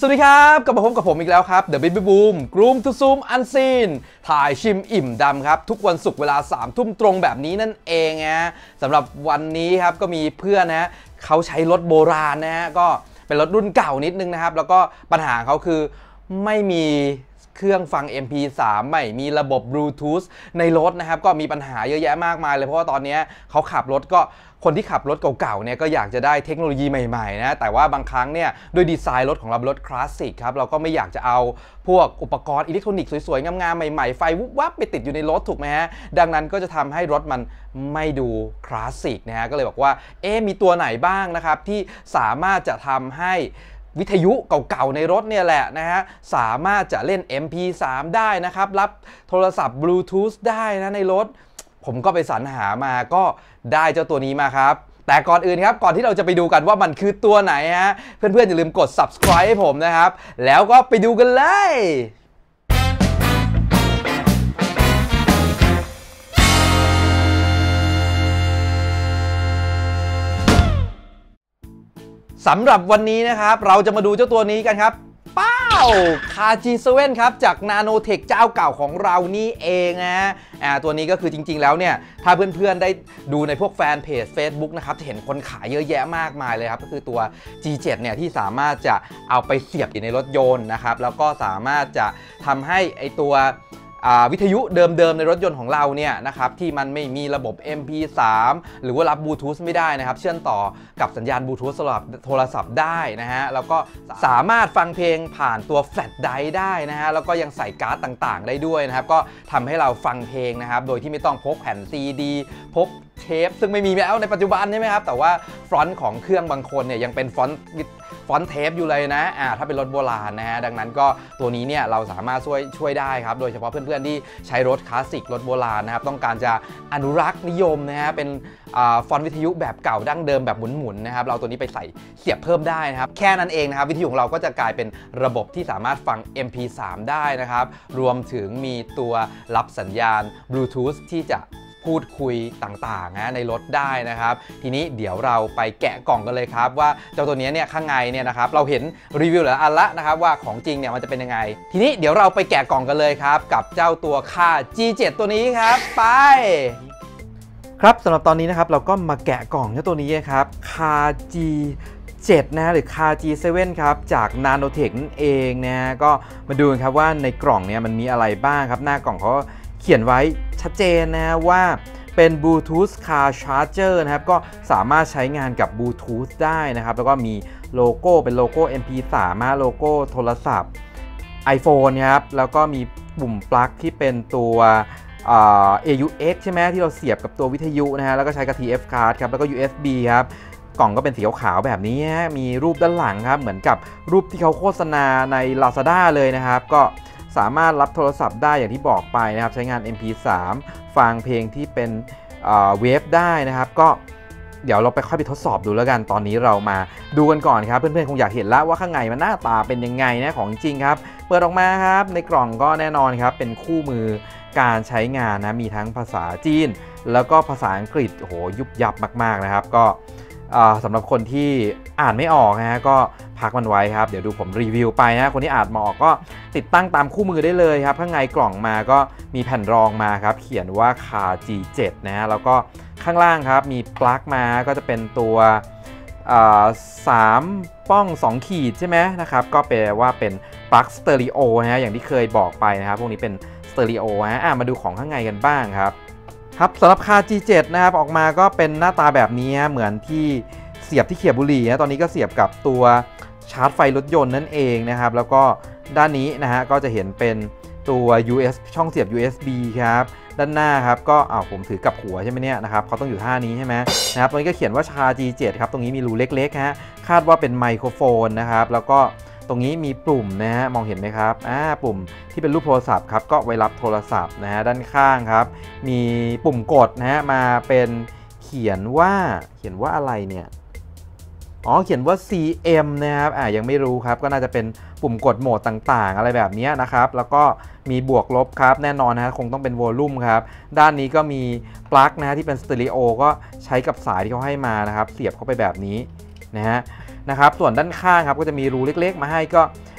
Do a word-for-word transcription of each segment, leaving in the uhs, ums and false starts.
สวัสดีครับกลับมาพบกับผมอีกแล้วครับ The Baby Boom กรูมทูซูมอันซีนถ่ายชิมอิ่มดำครับทุกวันศุกร์เวลาสามทุ่มตรงแบบนี้นั่นเองนะสำหรับวันนี้ครับก็มีเพื่อนนะเขาใช้รถโบราณนะฮะก็เป็นรถรุ่นเก่านิดนึงนะครับแล้วก็ปัญหาเขาคือไม่มีเครื่องฟัง เอ็ม พี สาม ไม่มีระบบ Bluetooth ในรถนะครับก็มีปัญหาเยอะแยะมากมายเลยเพราะว่าตอนนี้เขาขับรถก็คนที่ขับรถเก่าๆเนี่ยก็อยากจะได้เทคโนโลยีใหม่ๆนะแต่ว่าบางครั้งเนี่ยด้วยดีไซน์รถของเราเป็นรถคลาสสิกครับเราก็ไม่อยากจะเอาพวกอุปกรณ์อิเล็กทรอนิกส์สวยๆงามๆใหม่ๆไฟวุบวับไปติดอยู่ในรถถูกไหมฮะดังนั้นก็จะทำให้รถมันไม่ดูคลาสสิกนะฮะก็เลยบอกว่าเอ๊ะมีตัวไหนบ้างนะครับที่สามารถจะทำให้วิทยุเก่าๆในรถเนี่ยแหละนะฮะสามารถจะเล่น เอ็ม พี สาม ได้นะครับรับโทรศัพท์ Bluetooth ได้นะในรถผมก็ไปสรรหามาก็ได้เจ้าตัวนี้มาครับแต่ก่อนอื่นครับก่อนที่เราจะไปดูกันว่ามันคือตัวไหนฮะเพื่อนๆอย่าลืมกด Subscribe ให้ผมนะครับแล้วก็ไปดูกันเลยสำหรับวันนี้นะครับเราจะมาดูเจ้าตัวนี้กันครับป้าวคา จี เซเว่น ครับจาก Nanotech เจ้าเก่าของเรานี่เองนะอ่าตัวนี้ก็คือจริงๆแล้วเนี่ยถ้าเพื่อนๆได้ดูในพวกแฟนเพจ Facebook นะครับจะเห็นคนขายเยอะแยะมากมายเลยครับก็คือตัว จี เซเว่น เนี่ยที่สามารถจะเอาไปเสียบอยู่ในรถยนต์นะครับแล้วก็สามารถจะทำให้ไอตัววิทยุเดิมๆในรถยนต์ของเราเนี่ยนะครับที่มันไม่มีระบบ เอ็ม พี สาม หรือว่ารับบลูทูธไม่ได้นะครับเชื่อมต่อกับสัญญาณบลูทูธสำหรับโทรศัพท์ได้นะฮะแล้วก็สามารถฟังเพลงผ่านตัวแฟลชไดรฟ์ได้นะฮะแล้วก็ยังใส่การ์ดต่างๆได้ด้วยนะครับก็ทำให้เราฟังเพลงนะครับโดยที่ไม่ต้องพกแผ่น ซี ดี พกเทปซึ่งไม่มีแล้วในปัจจุบันใช่ไหมครับแต่ว่าฟรอนต์ของเครื่องบางคนเนี่ยยังเป็นฟรอนต์ฟอนต์เทปอยู่เลยนะอ่าถ้าเป็นรถโบราณนะฮะดังนั้นก็ตัวนี้เนี่ยเราสามารถช่วยช่วยได้ครับโดยเฉพาะเพื่อนๆที่ใช้รถคลาสสิกรถโบราณนะครับต้องการจะอนุรักษ์นิยมนะฮะเป็นฟอนต์วิทยุแบบเก่าดั้งเดิมแบบหมุนๆนะครับเราตัวนี้ไปใส่เสียบเพิ่มได้นะครับแค่นั้นเองนะครับวิทยุของเราก็จะกลายเป็นระบบที่สามารถฟัง เอ็ม พี สาม ได้นะครับรวมถึงมีตัวรับสัญญาณ Bluetooth ที่จะพูดคุยต่างๆนะในรถได้นะครับทีนี้เดี๋ยวเราไปแกะกล่องกันเลยครับว่าเจ้าตัวนี้เนี่ยข้างในเนี่ยนะครับเราเห็นรีวิวหลายอันละนะครับว่าของจริงเนี่ยมันจะเป็นยังไงทีนี้เดี๋ยวเราไปแกะกล่องกันเลยครับกับเจ้าตัวค่า จี เซเว่น ตัวนี้ครับไปครับสำหรับตอนนี้นะครับเราก็มาแกะกล่องเจ้าตัวนี้ครับค่า จี เซเว่น นะหรือค่า จี เซเว่น ครับจาก Nanotech นั่นเองนะก็มาดูกันครับว่าในกล่องเนี่ยมันมีอะไรบ้างครับหน้ากล่องเขาเขียนไว้ชัดเจนนะว่าเป็น Bluetooth Car Charger นะครับก็สามารถใช้งานกับ Bluetooth ได้นะครับแล้วก็มีโลโก้เป็นโลโก้ เอ็ม พี สาม โลโก้โทรศัพท์ iPhone ครับแล้วก็มีปุ่มปลั๊กที่เป็นตัว เอ ยู เอ็กซ์ ใช่ไหมที่เราเสียบกับตัววิทยุนะฮะแล้วก็ใช้กับ ที เอฟ card ครับแล้วก็ ยู เอส บี ครับกล่องก็เป็นสีขาวแบบนี้มีรูปด้านหลังครับเหมือนกับรูปที่เขาโฆษณาใน Lazada เลยนะครับก็สามารถรับโทรศัพท์ได้อย่างที่บอกไปนะครับใช้งาน เอ็ม พี สาม ฟังเพลงที่เป็นเวฟได้นะครับก็เดี๋ยวเราไปค่อยไปทดสอบดูแล้วกันตอนนี้เรามาดูกันก่อนครับเพื่อนๆคงอยากเห็นแล้วว่าข้างในมันหน้าตาเป็นยังไงนะของจริงครับเปิดออกมาครับในกล่องก็แน่นอนครับเป็นคู่มือการใช้งานนะมีทั้งภาษาจีนแล้วก็ภาษาอังกฤษโอ้โหยุบยับมากๆนะครับก็สำหรับคนที่อ่านไม่ออกนะฮะก็พักมันไว้ครับเดี๋ยวดูผมรีวิวไปนะคนที่อ่านไม่ออกก็ติดตั้งตามคู่มือได้เลยครับข้างในกล่องมาก็มีแผ่นรองมาครับเขียนว่าคา จี เซเว่น นะฮะแล้วก็ข้างล่างครับมีปลั๊กมาก็จะเป็นตัวสามป้องสองขีดใช่ไหมนะครับก็แปลว่าเป็นปลั๊กสเตอริโอนะฮะอย่างที่เคยบอกไปนะครับพวกนี้เป็นสเตอริโอฮะมาดูของข้างในกันบ้างครับครับสำหรับคา จี เซเว่น นะครับออกมาก็เป็นหน้าตาแบบนี้เหมือนที่เสียบที่เขียบบุหรี่นะตอนนี้ก็เสียบกับตัวชาร์จไฟรถยนต์นั่นเองนะครับแล้วก็ด้านนี้นะฮะก็จะเห็นเป็นตัว ยู เอส ช่องเสียบ ยู เอส บี ครับด้านหน้าครับก็อ้าวผมถือกับหัวใช่ไหมเนี่ยนะครับเขาต้องอยู่ท่านี้ใช่ไหมนะครับตรงนี้ก็เขียนว่าชา จี เซเว่น ครับตรงนี้มีรูเล็กๆฮะคาดว่าเป็นไมโครโฟนนะครับแล้วก็ตรงนี้มีปุ่มนะฮะมองเห็นไหมครับอ่าปุ่มที่เป็นรูปโทรศัพท์ครับก็ไว้รับโทรศัพท์นะฮะด้านข้างครับมีปุ่มกดนะฮะมาเป็นเขียนว่าเขียนว่าอะไรเนี่ยอ๋อเขียนว่า ซี เอ็ม นะครับอ่ายังไม่รู้ครับก็น่าจะเป็นปุ่มกดโหมดต่างๆอะไรแบบนี้นะครับแล้วก็มีบวกลบครับแน่นอนนะคงต้องเป็นวอลลุ่มครับด้านนี้ก็มีปลั๊กนะฮะที่เป็นสเตอริโอก็ใช้กับสายที่เขาให้มานะครับเสียบเข้าไปแบบนี้นะฮะนะครับส่วนด้านข้างครับก็จะมีรูเล็กๆมาให้ก็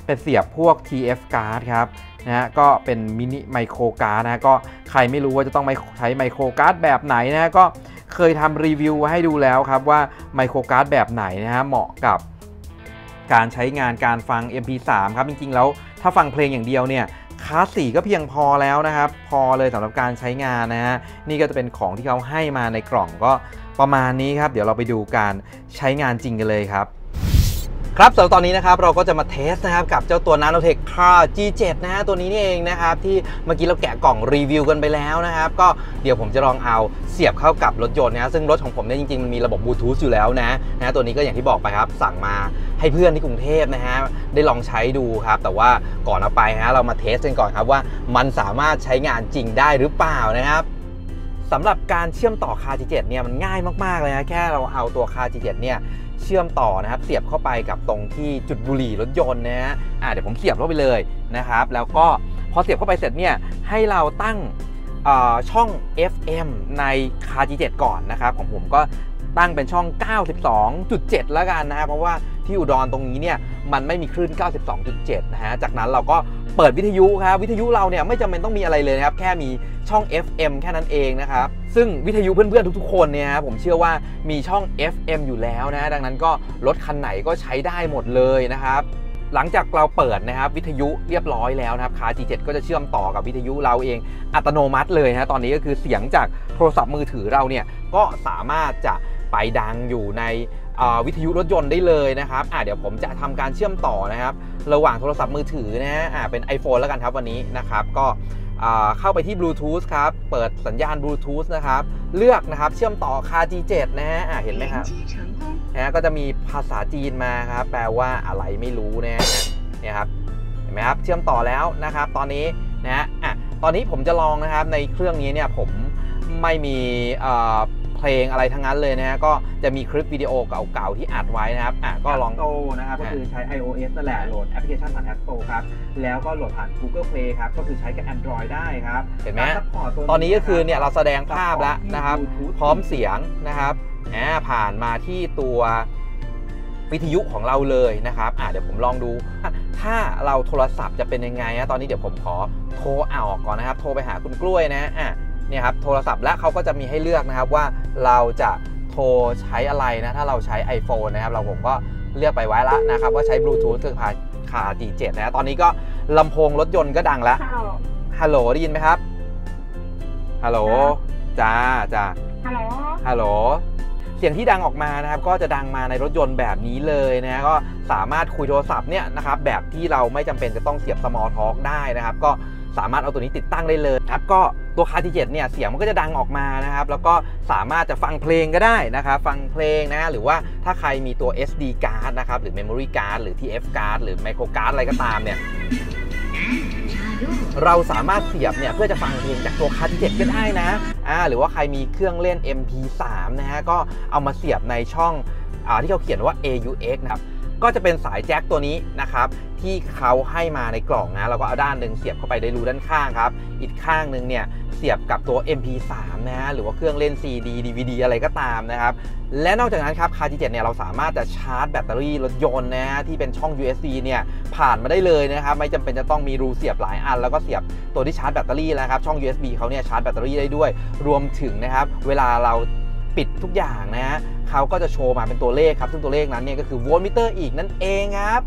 เป็นเสียบพวก ที เอฟ card ครับนะฮะก็เป็นมินิไมโครการ์ดนะก็ใครไม่รู้ว่าจะต้องใช้ไมโครการ์ดแบบไหนนะก็เคยทำรีวิวให้ดูแล้วครับว่าไมโครการ์ดแบบไหนนะฮะเหมาะกับการใช้งานการฟัง เอ็ม พี สาม ครับจริงๆแล้วถ้าฟังเพลงอย่างเดียวเนี่ยคลาสสี่ก็เพียงพอแล้วนะครับพอเลยสำหรับการใช้งานนะฮะนี่ก็จะเป็นของที่เขาให้มาในกล่องก็ประมาณนี้ครับเดี๋ยวเราไปดูการใช้งานจริงกันเลยครับครับสำหรับตอนนี้นะครับเราก็จะมาเทสนะครับกับเจ้าตัว Nanotech Car จี เซเว่น นะฮะตัวนี้นี่เองนะครับที่เมื่อกี้เราแกะกล่องรีวิวกันไปแล้วนะครับก็เดี๋ยวผมจะลองเอาเสียบเข้ากับรถยนต์นะซึ่งรถของผมเนี่ยจริงๆมันมีระบบบลูทูธอยู่แล้วนะนะตัวนี้ก็อย่างที่บอกไปครับสั่งมาให้เพื่อนที่กรุงเทพนะฮะได้ลองใช้ดูครับแต่ว่าก่อนเอาไปฮะเรามาเทสกันก่อนครับว่ามันสามารถใช้งานจริงได้หรือเปล่านะครับสำหรับการเชื่อมต่อ Car จี เซเว่น เนี่ยมันง่ายมากๆเลยนะแค่เราเอาตัว Car จี เซเว่น เนี่ยเชื่อมต่อนะครับเสียบเข้าไปกับตรงที่จุดบุหรี่รถยนต์นะฮะอ่าเดี๋ยวผมเสียบเข้าไปเลยนะครับแล้วก็พอเสียบเข้าไปเสร็จเนี่ยให้เราตั้งช่อง เอฟ เอ็ม ใน Car จี เซเว่น ก่อนนะครับของผมก็ตั้งเป็นช่อง เก้าสิบสองจุดเจ็ด แล้วกันนะครับเพราะว่าที่อุดรตรงนี้เนี่ยมันไม่มีคลื่น เก้าสิบสองจุดเจ็ด นะฮะจากนั้นเราก็เปิดวิทยุครับวิทยุเราเนี่ยไม่จำเป็นต้องมีอะไรเลยนะครับแค่มีช่อง เอฟ เอ็ม แค่นั้นเองนะครับซึ่งวิทยุเพื่อนๆทุกๆคนเนี่ยผมเชื่อว่ามีช่อง เอฟ เอ็ม อยู่แล้วนะดังนั้นก็รถคันไหนก็ใช้ได้หมดเลยนะครับหลังจากเราเปิดนะครับวิทยุเรียบร้อยแล้วนะครับ Car จี เซเว่น ก็จะเชื่อมต่อกับวิทยุเราเองอัตโนมัติเลยนะตอนนี้ก็คือเสียงจากโทรศัพท์มือถือเราเนี่ยก็สามารถจะไปดังอยู่ในวิทยุรถยนต์ได้เลยนะครับเดี๋ยวผมจะทำการเชื่อมต่อนะครับระหว่างโทรศัพท์มือถือนะฮะเป็น iPhone แล้วกันครับวันนี้นะครับก็เข้าไปที่ Bluetooth ครับเปิดสัญญาณ Bluetooth นะครับเลือกนะครับเชื่อมต่อ Car จี เซเว่น นะฮะเห็นไหมครับนะก็จะมีภาษาจีนมาครับแปลว่าอะไรไม่รู้นะฮะเนี่ยครับเห็นไหมครับเชื่อมต่อแล้วนะครับตอนนี้นะฮะตอนนี้ผมจะลองนะครับในเครื่องนี้เนี่ยผมไม่มีเพลงอะไรทั้งนั้นเลยนะฮะก็จะมีคลิปวิดีโอเก่าๆที่อัดไว้นะครับอ่ะก็ลองโตนะครับก็คือใช้ iOS นั่นแหละโหลดแอปพลิเคชันผ่าน App Store ครับแล้วก็โหลดผ่าน Google Play ครับก็คือใช้กับ Android ได้ครับเห็นไหมตอนนี้ก็คือเนี่ยเราแสดงภาพแล้วนะครับพร้อมเสียงนะครับอ่าผ่านมาที่ตัววิทยุของเราเลยนะครับอ่ะเดี๋ยวผมลองดูถ้าเราโทรศัพท์จะเป็นยังไงนะตอนนี้เดี๋ยวผมขอโทรเอาออกก่อนนะครับโทรไปหาคุณกล้วยนะอ่ะเนี่ยครับโทรศัพท์และเขาก็จะมีให้เลือกนะครับว่าเราจะโทรใช้อะไรนะถ้าเราใช้ iPhone นะครับเราผมก็เลือกไปไว้แล้วนะครับว่าใช้ Bluetooth คือ Car จี เซเว่น นะตอนนี้ก็ลำโพงรถยนต์ก็ดังแล้วฮัลโหลได้ยินไหมครับฮัลโหลจ้าจ้าฮัลโหลฮัลโหลเสียงที่ดังออกมานะครับก็จะดังมาในรถยนต์แบบนี้เลยนะก็สามารถคุยโทรศัพท์เนี่ยนะครับแบบที่เราไม่จำเป็นจะต้องเสียบ Small Talk ได้นะครับก็สามารถเอาตัวนี้ติดตั้งได้เลยครับก็ตัว Car จี เซเว่น เนี่ยเสียงมันก็จะดังออกมานะครับแล้วก็สามารถจะฟังเพลงก็ได้นะครับฟังเพลงนะหรือว่าถ้าใครมีตัว เอส ดี card นะครับหรือ Memory card หรือ ที เอฟ card หรือ Micro card อะไรก็ตามเนี่ยเราสามารถเสียบเนี่ยเพื่อจะฟังเพลงจากตัว Car จี เซเว่น ก็ได้นะอ่าหรือว่าใครมีเครื่องเล่น เอ็ม พี สาม นะฮะก็เอามาเสียบในช่องอ่าที่เขาเขียนว่า เอ ยู เอ็กซ์ นะครับก็จะเป็นสายแจ็คตัวนี้นะครับที่เขาให้มาในกล่องนะเราก็เอาด้านหนึ่งเสียบเข้าไปในรูด้านข้างครับอีกข้างหนึ่งเนี่ยเสียบกับตัว เอ็ม พี สาม นะฮะหรือว่าเครื่องเล่น ซี ดี ดี วี ดี อะไรก็ตามนะครับและนอกจากนั้นครับ Car จี เซเว่น เนี่ยเราสามารถจะชาร์จแบตเตอรี่รถยนต์นะฮะที่เป็นช่อง ยู เอส บี เนี่ยผ่านมาได้เลยนะครับไม่จำเป็นจะต้องมีรูเสียบหลายอันแล้วก็เสียบตัวที่ชาร์จแบตเตอรี่นะครับช่อง ยู เอส บี เขาเนี่ยชาร์จแบตเตอรี่ได้ด้วยรวมถึงนะครับเวลาเราปิดทุกอย่างนะฮะเขาก็จะโชว์มาเป็นตัวเลขครับซึ่งตัวเลขนั้นเนี่ยก็คือโวลต์มิเตอร์อีกนั่นเองครับ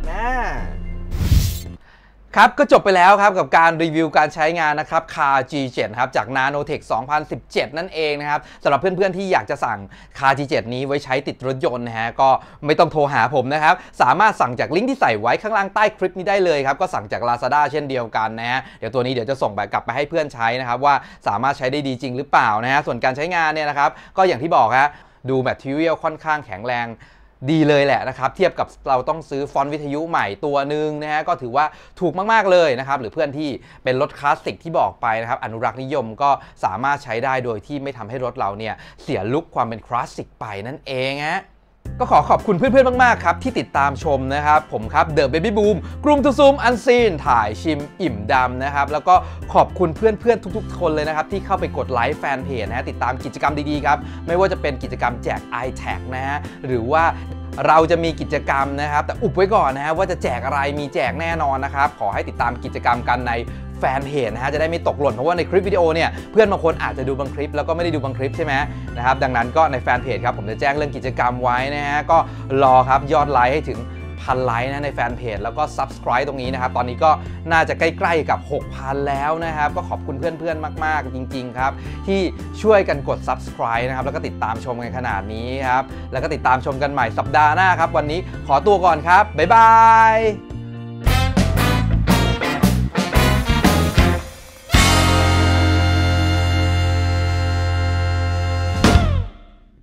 นะครับก็จบไปแล้วครับกับการรีวิวการใช้งานนะครับ Car จี เซเว่น ครับจาก Nanotech สองพันสิบเจ็ด นั่นเองนะครับสำหรับเพื่อนๆที่อยากจะสั่ง Car จี เซเว่น นี้ไว้ใช้ติดรถยนต์นะฮะก็ไม่ต้องโทรหาผมนะครับสามารถสั่งจากลิงก์ที่ใส่ไว้ข้างล่างใต้คลิปนี้ได้เลยครับก็สั่งจาก Lazada เช่นเดียวกันนะฮะเดี๋ยวตัวนี้เดี๋ยวจะส่งไปกลับไปให้เพื่อนใช้นะครับว่าสามารถใช้ได้ดีจริงหรือเปล่านะฮะส่วนการใช้งานเนี่ยนะครับก็อย่างที่บอกฮะดูแมททีเรียลค่อนข้างแข็งแรงดีเลยแหละนะครับเทียบกับเราต้องซื้อฟอนต์วิทยุใหม่ตัวหนึ่งนะฮะก็ถือว่าถูกมากๆเลยนะครับหรือเพื่อนที่เป็นรถคลาสสิกที่บอกไปนะครับอนุรักษ์นิยมก็สามารถใช้ได้โดยที่ไม่ทำให้รถเราเนี่ยเสียลุคความเป็นคลาสสิกไปนั่นเองฮะก็ขอขอบคุณเพื่อนๆมากๆครับที่ติดตามชมนะครับผมครับเดอะเบบี้บูมกลุ่มทูซูมอันซีนถ่ายชิมอิ่มดำนะครับแล้วก็ขอบคุณเพื่อนๆทุกๆคนเลยนะครับที่เข้าไปกดไลค์แฟนเพจนะฮะติดตามกิจกรรมดีๆครับไม่ว่าจะเป็นกิจกรรมแจก ไอ แท็ก นะฮะหรือว่าเราจะมีกิจกรรมนะครับแต่อุบไว้ก่อนนะฮะว่าจะแจกอะไรมีแจกแน่นอนนะครับขอให้ติดตามกิจกรรมกันในแฟนเพจนะฮะจะได้ไม่ตกหล่นเพราะว่าในคลิปวิดีโอเนี่ยเพื่อนบางคนอาจจะดูบางคลิปแล้วก็ไม่ได้ดูบางคลิปใช่ไหมนะครับดังนั้นก็ในแฟนเพจครับผมจะแจ้งเรื่องกิจกรรมไว้นะฮะก็รอครับยอดไลค์ให้ถึงพันไลค์นะในแฟนเพจแล้วก็ Subscribe ตรงนี้นะครับตอนนี้ก็น่าจะใกล้ๆกับ หกพัน แล้วนะครับก็ขอบคุณเพื่อนๆมากๆจริงๆครับที่ช่วยกันกด Subscribe นะครับแล้วก็ติดตามชมกันขนาดนี้ครับแล้วก็ติดตามชมกันใหม่สัปดาห์หน้าครับวันนี้ขอตัวก่อนครับบ๊ายบาย